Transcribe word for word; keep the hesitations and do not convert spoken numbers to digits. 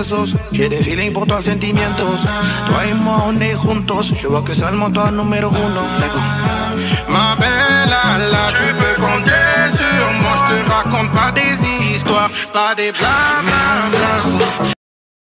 besos. J'ai des feelings pour toi, sentimientos. Toi et moi, on est juntos. Je vois que c'est le moteur numéro uno. Ma belle, là, tu peux compter sur moi. Je te raconte pas des histoires, pas des blablabla.